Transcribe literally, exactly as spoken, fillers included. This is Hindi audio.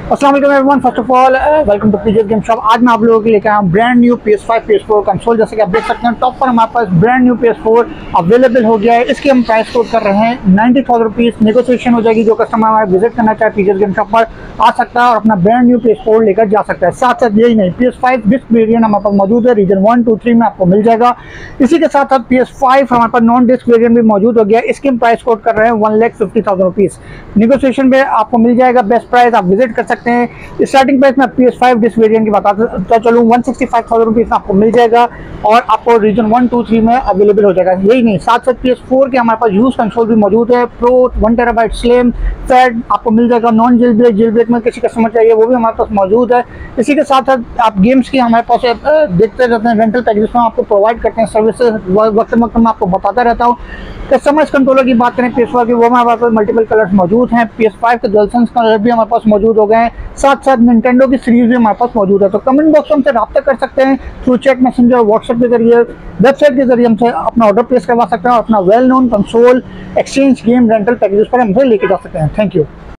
अस्सलाम वालेकुम everyone, first of all welcome to PJ's game shop. आज मैं आप लोगों के लिए लेकर आया हूं brand new P S five P S four console. जैसे कि आप देख सकते हैं टॉप पर हमारे पास brand new P S four available हो गया है। इसकी हम प्राइस कोट कर रहे हैं नाइन्टी थाउजेंड रुपीज़। नेगोशिएशन हो जाएगी। जो कस्टमर हमारे विजिट करना चाहे पीजेस गेम शॉप पर आ सकता है और अपना brand new P S four लेकर जा सकता है। साथ साथ यही नहीं, P S five disc variant हमारे पास मौजूद है। रीजन वन टू थ्री में आपको मिल जाएगा। इसी के साथ साथ पी एस फाइव हमारे पास नॉन डिस्क वेरियंट भी मौजूद हो गया है। इसकी हम प्राइस कोट कर रहे हैं one lakh fifty thousand rupees. Negotiation में आपको मिल जाएगा बेस्ट प्राइस। आप विजिट कर सकते हैं। स्टार्टिंग प्राइस में P S five disc variant की बताता चलूँ one sixty five thousand rupees आपको मिल जाएगा और आपको रीजन वन टू थ्री में अवेलेबल हो जाएगा। यही नहीं, साथ साथ पी एस फोर के हमारे पास यूज कंसोल भी मौजूद है। Pro one terabyte slim fat आपको मिल जाएगा। Non jailbreak jailbreak में किसी कस्टमर चाहिए वो भी हमारे पास मौजूद है। इसी के साथ साथ आप गेम्स की हमारे पास देखते रहते हैं। रेंटल पैकेज में आपको प्रोवाइड करते हैं सर्विसेज। वक्त वक्त में आपको बताता रहता हूँ। कस्टमर्स कंट्रोलर की बात करें पी एस फोर की, वो हमारे पास मल्टीपल कलर्स मौजूद हैं। पी एस फाइव के डुअलसेंस कलर भी हमारे पास मौजूद हो गए हैं। साथ साथ निंटेंडो की सीरीज भी हमारे पास मौजूद है। तो कमेंट बॉक्स में हमसे रब्ता कर सकते हैं थ्रू चैट मैसेंजर, व्हाट्सएप के जरिए, वेबसाइट के जरिए हमसे अपना ऑर्डर प्लेस करवा सकते हैं और अपना well known console exchange game rental packages पर हमसे लेके जा सकते हैं। Thank you.